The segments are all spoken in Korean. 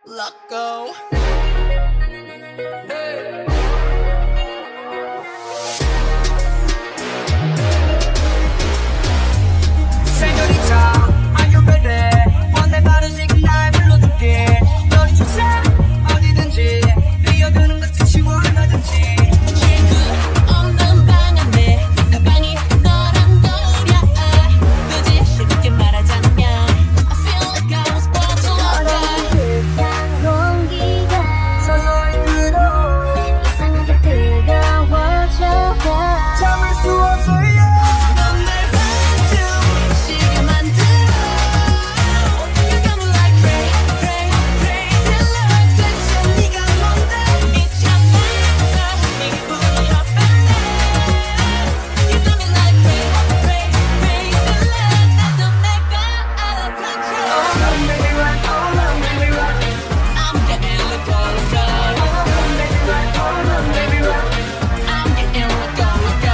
LOCO. Señorita, are you ready? 원래 바른 지금 날 불러줄게. 너는 주세 어디든지 뛰어드는 것도 치워 얼마든지. 친구 없는 방 안에 사방이 너랑 너야. 굳이 쉽게 말하자면 I feel like I was born to love you. 듯한 공기가 서서히 들어 이상하게 뜨거워져가 참을 수 없어요. 넌 날 반쪽시게 만들어. You got me like crazy love. 대체 네가 뭔데? 있잖아 네 불러 뺐네. You got me like crazy love. 나도 내가 알아봐줘. Baby rock, baby rock, I'm getting loco. baby rock. I'm getting loco.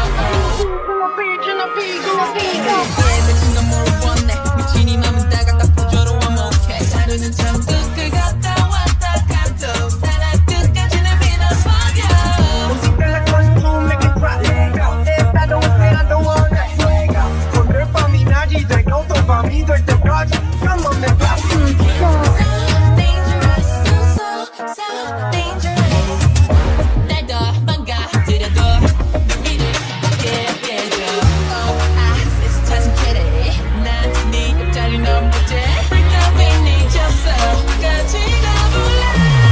미친 놈으로 원해. 미친 이 맘은 다 갖다 부조로 완목해. 하루는 참 끝을 갔다 왔다 가도 살아 끝까지 날 믿어버려. Music like to make it cry. If I don't feel, I don't want that. 오늘 밤이 낮이 되고 또 밤이 될 때까지 Come on, man, blast it. Dangerous, so dangerous. 날 더 망가뜨려도 널 믿을 수밖에 해줘. It's 찾은 캐리. 난 네 옆자리 넘겼지. Break up 왜 늦었어. 같이 가볼래.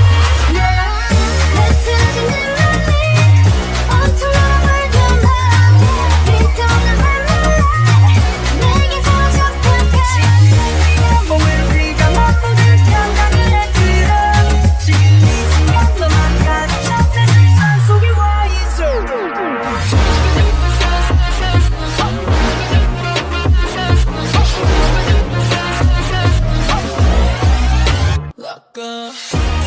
흩어지는 맘이 온통 너를 빗어가는 말 내게서 접근해 몸을 네가 맛보는 감각을 들어 지금 이 순간 너만 가득 내 세상 속에 와 있어. LOCO.